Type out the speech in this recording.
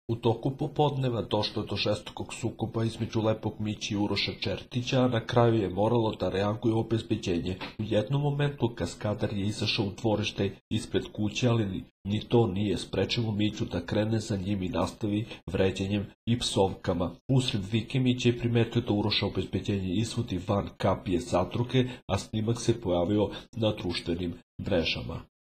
U toku popodneva došlo je do žestokog sukoba između Lepog Miće i Uroša Čertića, a na kraju je moralo da reaguje obezbeđenje. U jednom momentu kaskadar je izašao u dvorište ispred kuće, ali ni to nije sprečilo Miću da krene za njim i nastavi vređanjem i psovkama. Usred vike Mića je primetio da Uroša obezbeđenje izvodi van kapije zadruge, a snimak se pojavio na društvenim mrežama.